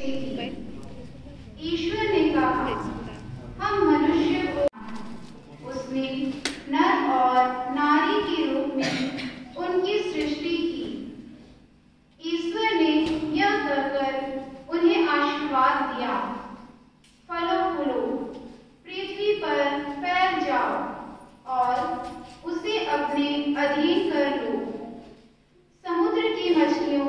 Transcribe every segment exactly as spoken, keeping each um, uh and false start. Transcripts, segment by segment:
सृष्टि की। ईश्वर ने कहा, हम मनुष्य को, उसने नर और नारी के रूप में उनकी सृष्टि की। ईश्वर ने यह कहकर उन्हें आशीर्वाद दिया, फलो फूलो, पृथ्वी पर फैल जाओ और उसे अपने अधीन कर लो। समुद्र की मछलियों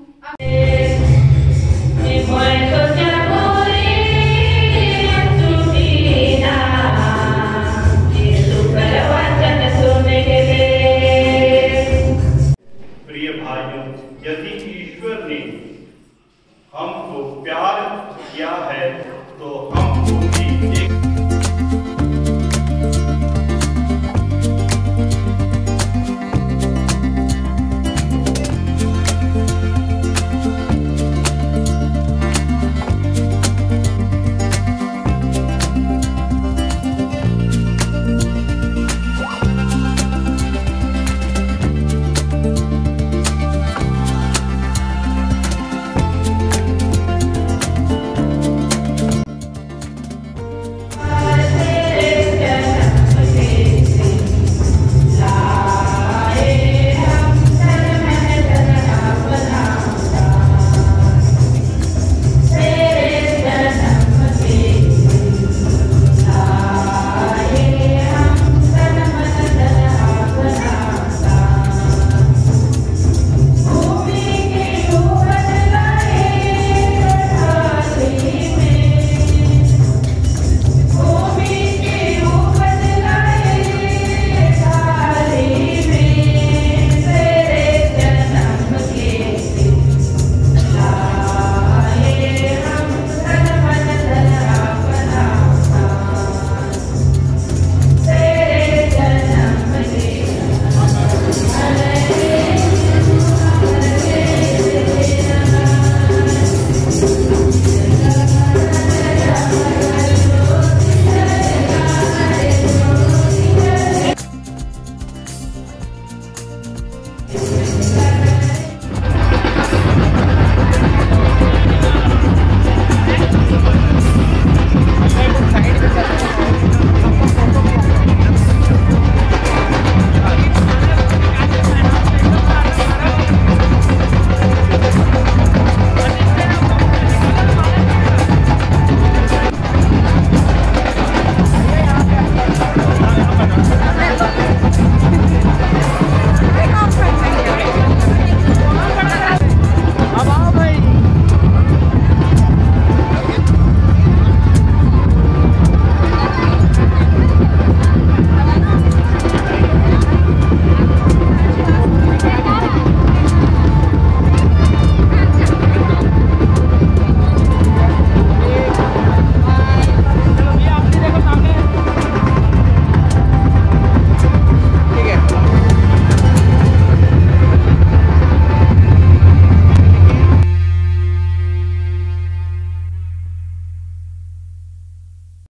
प्रिय भाइयों, यदि ईश्वर ने हमको प्यार किया है तो हम भी एक